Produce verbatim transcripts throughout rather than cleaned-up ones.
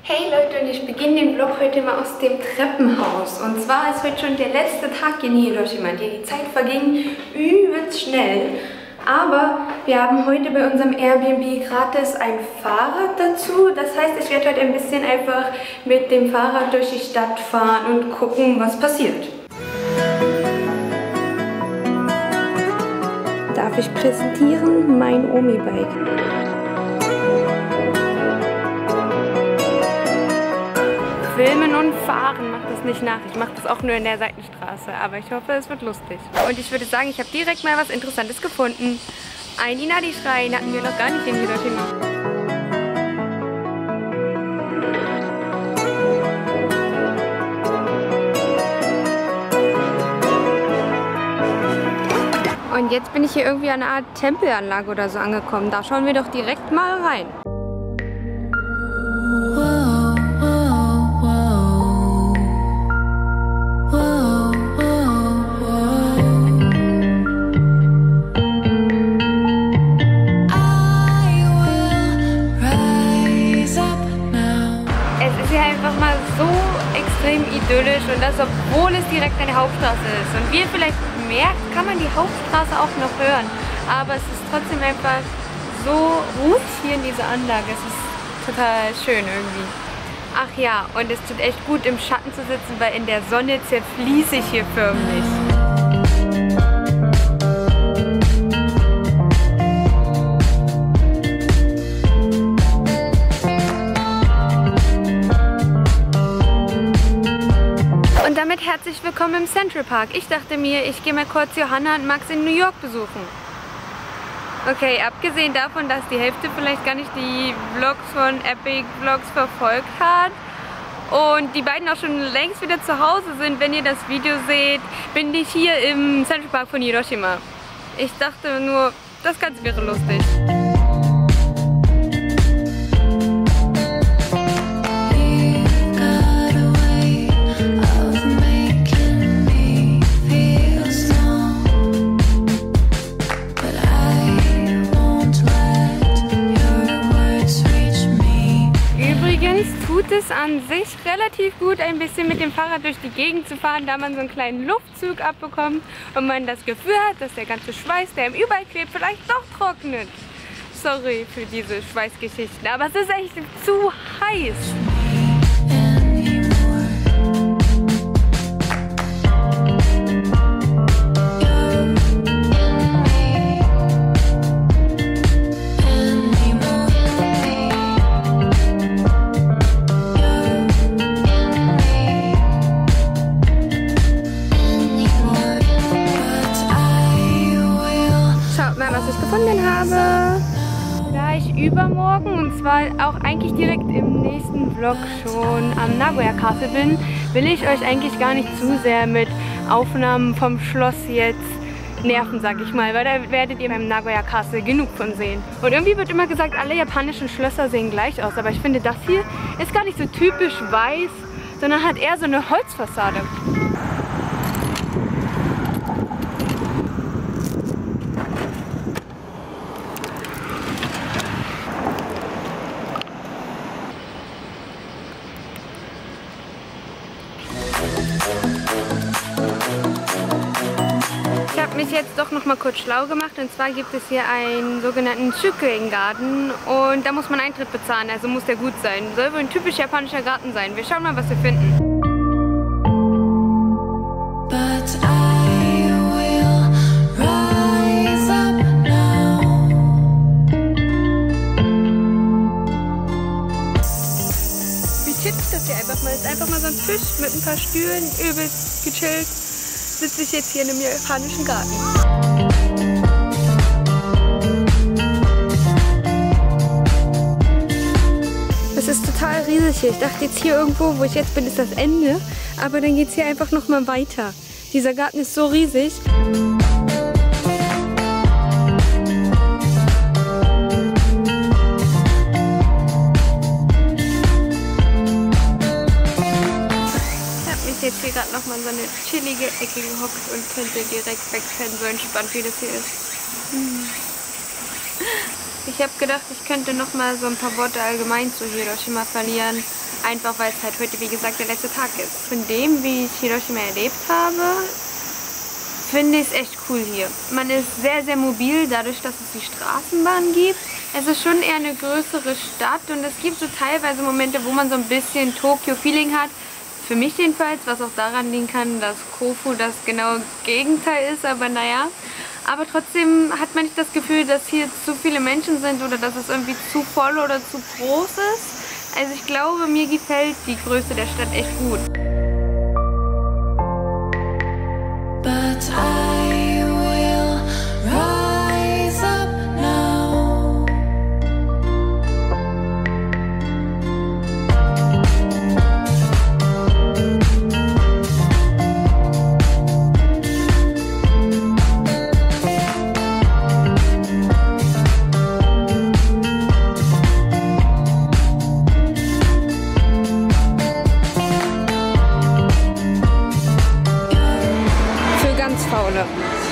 Hey Leute, und ich beginne den Vlog heute mal aus dem Treppenhaus. Und zwar ist heute schon der letzte Tag in Hiroshima. Die Zeit verging übelst schnell. Aber wir haben heute bei unserem Airbnb gratis ein Fahrrad dazu. Das heißt, ich werde heute ein bisschen einfach mit dem Fahrrad durch die Stadt fahren und gucken, was passiert. Darf ich präsentieren? Mein Omi-Bike. Filmen und Fahren macht das nicht nach. Ich mache das auch nur in der Seitenstraße, aber ich hoffe, es wird lustig. Und ich würde sagen, ich habe direkt mal was Interessantes gefunden. Ein Inari-Schrein hatten wir noch gar nicht in Hiroshima. Und jetzt bin ich hier irgendwie an einer Art Tempelanlage oder so angekommen. Da schauen wir doch direkt mal rein. Einfach mal so extrem idyllisch, und das, obwohl es direkt eine Hauptstraße ist. Und wie ihr vielleicht merkt, kann man die Hauptstraße auch noch hören. Aber es ist trotzdem einfach so ruhig hier in dieser Anlage. Es ist total schön irgendwie. Ach ja, und es tut echt gut, im Schatten zu sitzen, weil in der Sonne zerfließe ich hier förmlich. Damit herzlich willkommen im Central Park. Ich dachte mir, ich gehe mal kurz Johanna und Max in New York besuchen. Okay, abgesehen davon, dass die Hälfte vielleicht gar nicht die Vlogs von Epic Vlogs verfolgt hat und die beiden auch schon längst wieder zu Hause sind, wenn ihr das Video seht, bin ich hier im Central Park von Hiroshima. Ich dachte nur, das Ganze wäre lustig. Tut es an sich relativ gut, ein bisschen mit dem Fahrrad durch die Gegend zu fahren, da man so einen kleinen Luftzug abbekommt und man das Gefühl hat, dass der ganze Schweiß, der im Überall klebt, vielleicht doch trocknet. Sorry für diese Schweißgeschichten, aber es ist echt zu heiß. Habe, da ich übermorgen, und zwar auch eigentlich direkt im nächsten Vlog schon am Nagoya Castle bin, will ich euch eigentlich gar nicht zu sehr mit Aufnahmen vom Schloss jetzt nerven, sag ich mal, weil da werdet ihr beim Nagoya Castle genug von sehen. Und irgendwie wird immer gesagt, alle japanischen Schlösser sehen gleich aus, aber ich finde, das hier ist gar nicht so typisch weiß, sondern hat eher so eine Holzfassade. Ich habe mich jetzt doch noch mal kurz schlau gemacht, und zwar gibt es hier einen sogenannten Shukuen-Garten und da muss man Eintritt bezahlen, also muss der gut sein. Soll wohl ein typisch japanischer Garten sein. Wir schauen mal, was wir finden. Wie chillt das hier einfach mal? Das ist einfach mal so ein Tisch mit ein paar Stühlen, übelst gechillt. Sitze ich jetzt hier in einem japanischen Garten. Das ist total riesig hier. Ich dachte jetzt hier irgendwo, wo ich jetzt bin, ist das Ende. Aber dann geht es hier einfach noch mal weiter. Dieser Garten ist so riesig. Jetzt hier gerade noch mal so eine chillige Ecke gehockt und könnte direkt wegpennen, so entspannt wie das hier ist. Hm. Ich habe gedacht, ich könnte noch mal so ein paar Worte allgemein zu Hiroshima verlieren. Einfach weil es halt heute, wie gesagt, der letzte Tag ist. Von dem, wie ich Hiroshima erlebt habe, finde ich es echt cool hier. Man ist sehr, sehr mobil, dadurch, dass es die Straßenbahn gibt. Es ist schon eher eine größere Stadt und es gibt so teilweise Momente, wo man so ein bisschen Tokio-Feeling hat. Für mich jedenfalls, was auch daran liegen kann, dass Kofu das genaue Gegenteil ist, aber naja. Aber trotzdem hat man nicht das Gefühl, dass hier zu viele Menschen sind oder dass es irgendwie zu voll oder zu groß ist. Also ich glaube, mir gefällt die Größe der Stadt echt gut. But I will rise up now. Faule.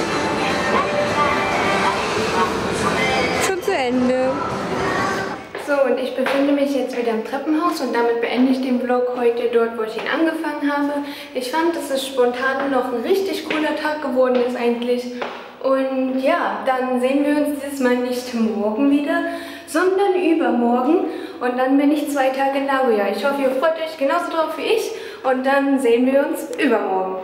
Schon zu Ende. So, und ich befinde mich jetzt wieder im Treppenhaus und damit beende ich den Vlog heute dort, wo ich ihn angefangen habe. Ich fand, dass es spontan noch ein richtig cooler Tag geworden ist eigentlich. Und ja, dann sehen wir uns dieses Mal nicht morgen wieder, sondern übermorgen. Und dann bin ich zwei Tage in Nagoya. Ich hoffe, ihr freut euch genauso drauf wie ich. Und dann sehen wir uns übermorgen.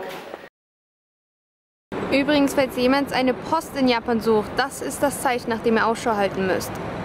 Übrigens, falls jemand eine Post in Japan sucht, das ist das Zeichen, nach dem ihr Ausschau halten müsst.